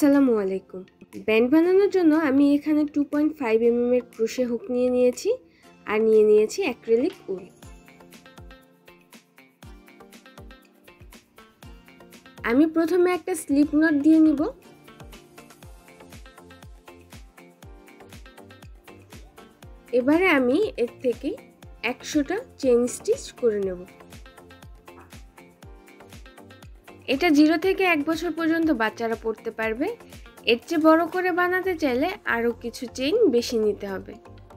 আসসালামু আলাইকুম। ব্যান্ড বানানোর জন্য আমি এখানে 2.5 mm এর ক্রোশে হুক নিয়ে নিয়েছি আর নিয়ে নিয়েছি অ্যাক্রিলিক উল। আমি প্রথমে একটা স্লিপ নট দিয়ে নিব। এবারে আমি এর থেকে 100টা চেইন স্টিচ করে নেব। এটা 0 থেকে 1 বছর পর্যন্ত বাচ্চারা পরতে পারবে। এর চেয়ে বড় করে বানাতে চাইলে আরো কিছু চেইন বেশি নিতে হবে।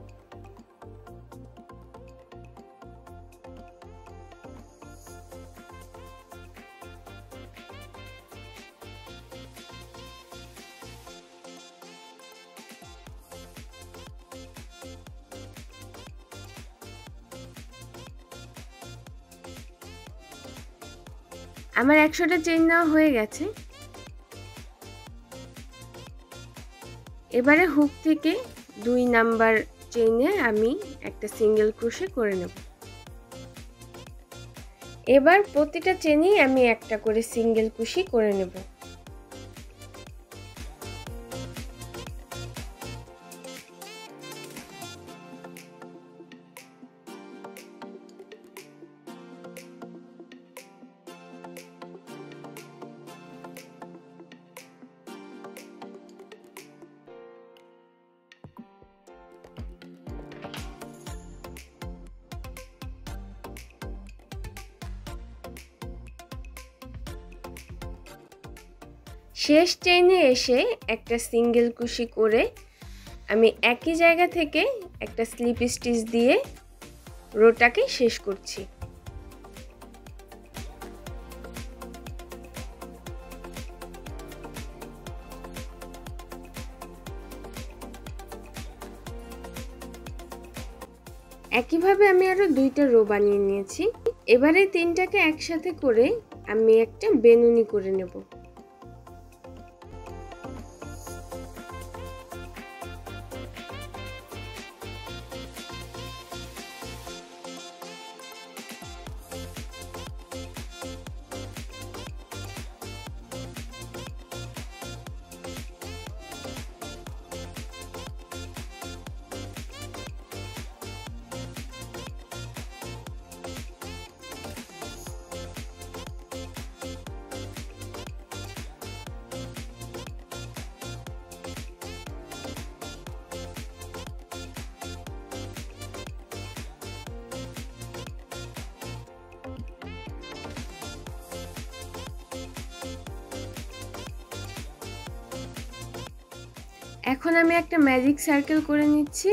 আমার 100টা চেইন নেওয়া হয়ে গেছে। এবারে হুক থেকে 2 নাম্বার চেইনে আমি একটা সিঙ্গেল ক্রোশে করে নেব। এবার প্রতিটা চেইনেই আমি একটা করে সিঙ্গেল কুশি করে নেব। শেষ চেইনে এসে একটা সিঙ্গেল কুশি করে আমি একই জায়গা থেকে একটা স্লিপ স্টিচ দিয়ে রোটাকে শেষ করছি। একইভাবে আমি আরো 2টা রো বানিয়ে নিয়েছি। এবারে 3টাকে একসাথে করে আমি একটা বেনুনি করে নেব। এখন আমি একটা ম্যাজিক সার্কেল করে নিচ্ছি।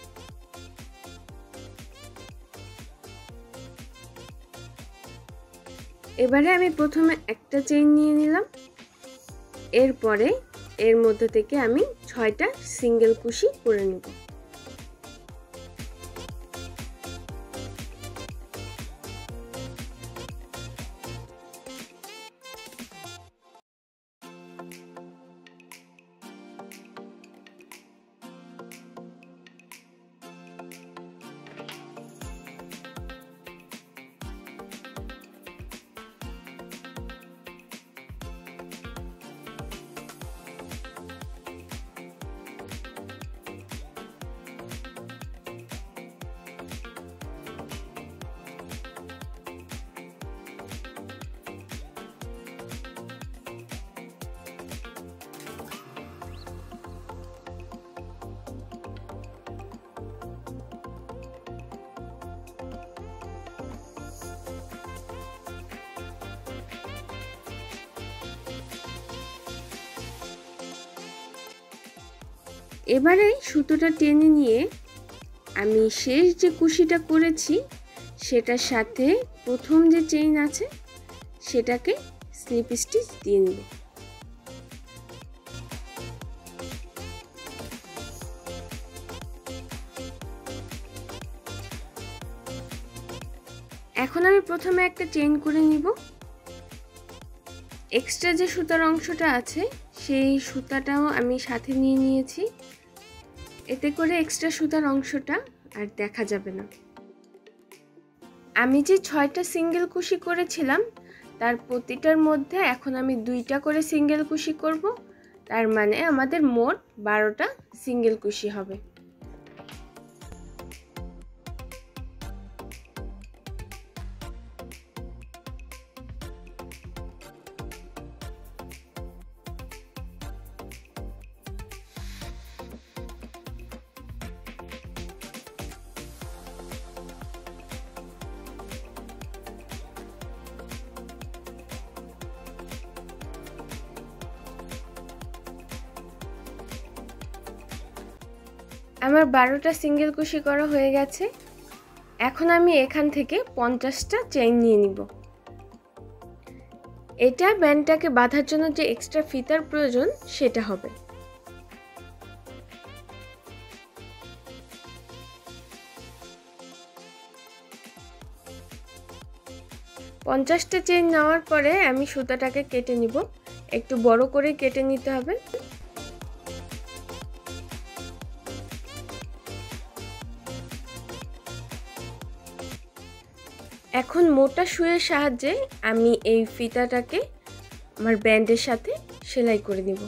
এবারে আমি প্রথমে একটা চেইন নিয়ে নিলাম। এরপরে এর মধ্যে থেকে আমি 6টা সিঙ্গেল কুশি করে নেব। এবারে সুতোটা টেনে নিয়ে আমি শেষ যে কুশিটা করেছি সেটার সাথে প্রথম যে চেইন আছে সেটাকে স্লিপ স্টিচ দিয়ে নেব। এখন আমি প্রথমে একটা চেইন করে নিব। এক্সট্রা যে সুতার অংশটা আছে সেই সুতাটাও আমি সাথে নিয়ে নিয়েছি। এতে করে এক্সট্রা সুতার অংশটা আর দেখা যাবে না। আমি যে 6টা সিঙ্গেল কুশি করেছিলাম তার প্রতিটার মধ্যে এখন আমি 2টা করে সিঙ্গেল কুশি করব। তার মানে আমাদের মোট 12টা সিঙ্গেল কুশি হবে। আমার 12টা সিঙ্গেল কুশি করা হয়ে গেছে। এখন আমি এখান থেকে 50টা চেইন নিয়ে নিব। এটা ব্যান্ডটাকে বাঁধার জন্য যে এক্সট্রা ফিতার প্রয়োজন সেটা হবে। পঞ্চাশটা চেইন নেওয়ার পরে আমি সুতাটাকে কেটে নিব। একটু বড় করে কেটে নিতে হবে। এখন মোটা সুইয়ের সাহায্যে আমি এই ফিতাটাকে আমার ব্যান্ডের সাথে সেলাই করে নিব।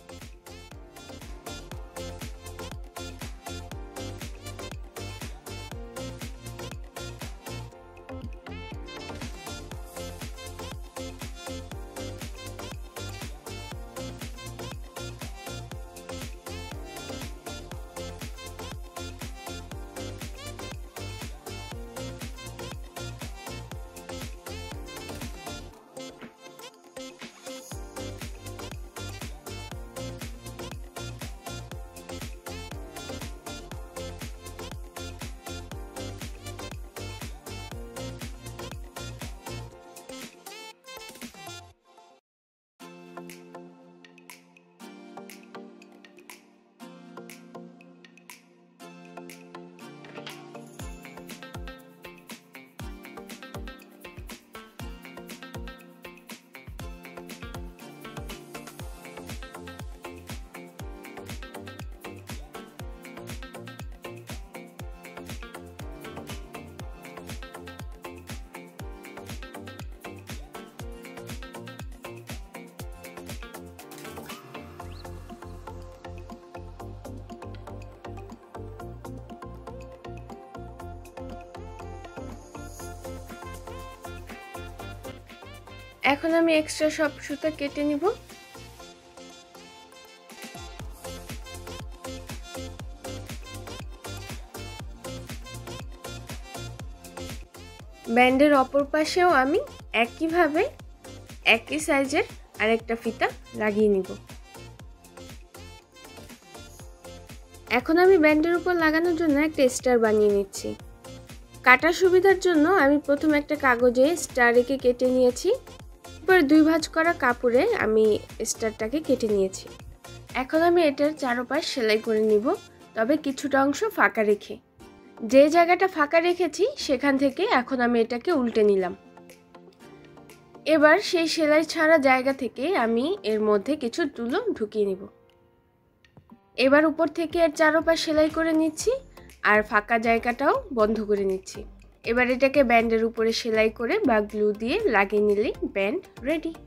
এখন আমি এক্সট্রা সব সুতা কেটে নিব। ব্যান্ডের অপর পাশেও আমি একইভাবে একই সাইজের আরেকটা ফিতা লাগিয়ে নিব। এখন আমি ব্যান্ডের উপর লাগানোর জন্য একটা স্টার বানিয়ে নিচ্ছি। কাটার সুবিধার জন্য আমি প্রথমে একটা কাগজে স্টার রেখে কেটে নিয়েছি। এরপর 2 ভাঁজ করা কাপড়ে আমি স্টারটাকে কেটে নিয়েছি। এখন আমি এটার চারপাশ সেলাই করে নিব, তবে কিছুটা অংশ ফাঁকা রেখে। যে জায়গাটা ফাঁকা রেখেছি সেখান থেকে এখন আমি এটাকে উল্টে নিলাম। এবার সেই সেলাই ছাড়া জায়গা থেকে আমি এর মধ্যে কিছু তুলো ঢুকিয়ে নিব। এবার উপর থেকে এর চারপাশ সেলাই করে নিচ্ছি আর ফাঁকা জায়গাটাও বন্ধ করে নিচ্ছি। এবার এটাকে ব্যান্ডের উপরে সেলাই করে বা গ্লু দিয়ে লাগিয়ে নিলেই ব্যান্ড রেডি।